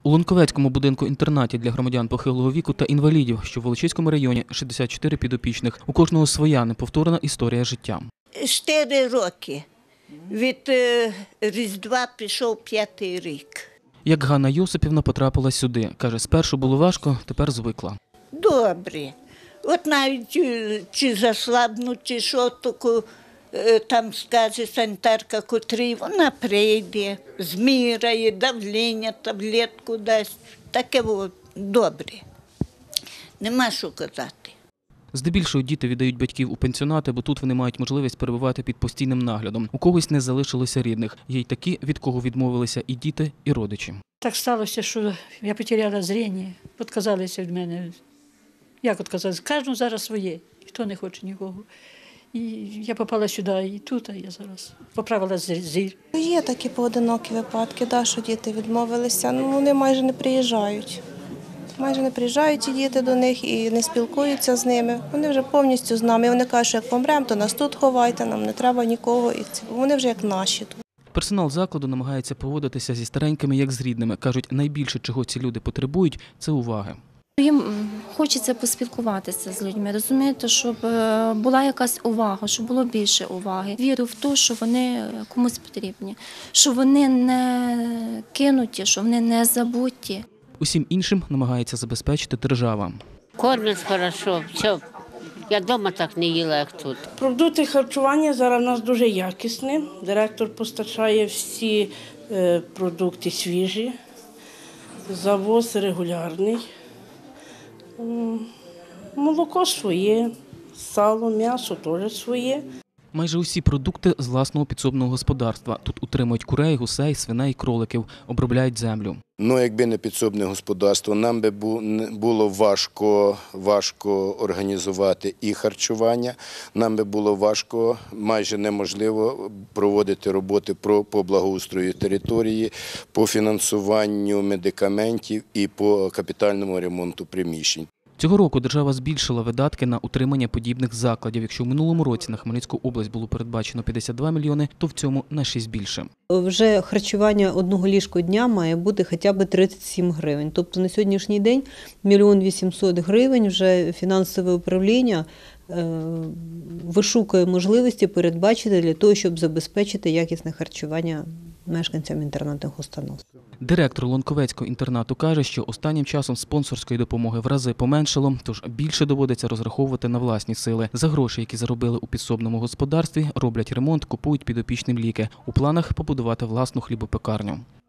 У Лунковецькому будинку-інтернаті для громадян похилого віку та інвалідів, що в Волочиському районі, 64 підопічних. У кожного своя неповторна історія життя. 4 роки. Від Різдва пішов 5-й рік. Як Ганна Йосипівна потрапила сюди. Каже, спершу було важко, тепер звикла. Добре. От навіть чи заслабну, чи що, таку, там скаже санітарка, котрій, вона прийде, зміряє, давлення, таблетку дасть. Таке було добре. Нема що казати. Здебільшого діти віддають батьків у пенсіонати, бо тут вони мають можливість перебувати під постійним наглядом. У когось не залишилося рідних. Є й такі, від кого відмовилися і діти, і родичі. Так сталося, що я потеряла зріння, відказалися від мене. Як відказалися? Кожен зараз своє, ніхто не хоче нікого. І я попала сюди, і тут, а я зараз поправила зір. Є такі поодинокі випадки, що діти відмовилися, вони майже не приїжджають. Майже не приїжджають ті діти до них і не спілкуються з ними. Вони вже повністю з нами. Вони кажуть, що як помремо, то нас тут ховайте, нам не треба нікого. І вони вже як наші тут. Персонал закладу намагається поводитися зі старенькими, як з рідними. Кажуть, найбільше, чого ці люди потребують – це уваги. Їм хочеться поспілкуватися з людьми, розумієте, щоб була якась увага, щоб було більше уваги. Вірю в те, що вони комусь потрібні, що вони не кинуті, що вони не забуті. Усім іншим намагається забезпечити держава. Кормять хорошо, все. Я вдома так не їла, як тут. Продукти харчування зараз у нас дуже якісні. Директор постачає всі продукти свіжі, завоз регулярний. Молоко своє, сало, м'ясо теж своє. Майже усі продукти з власного підсобного господарства. Тут утримують курей, гусей, свиней, кроликів, обробляють землю. Якби не підсобне господарство, нам би було важко організувати і харчування, нам би було важко, майже неможливо проводити роботи по благоустрою території, по фінансуванню медикаментів і по капітальному ремонту приміщень. Цього року держава збільшила видатки на утримання подібних закладів. Якщо в минулому році на Хмельницьку область було передбачено 52 мільйони, то в цьому на 6 більше. Вже харчування одного ліжку дня має бути хоча б 37 гривень. Тобто на сьогоднішній день 1 800 000 гривень вже фінансове управління вишукує можливості передбачити для того, щоб забезпечити якісне харчування мешканцям інтернатних установ. Директор Лунковецького інтернату каже, що останнім часом спонсорської допомоги в рази поменшало, тож більше доводиться розраховувати на власні сили. За гроші, які заробили у підсобному господарстві, роблять ремонт, купують підопічним ліки. У планах побудувати власну хлібопекарню.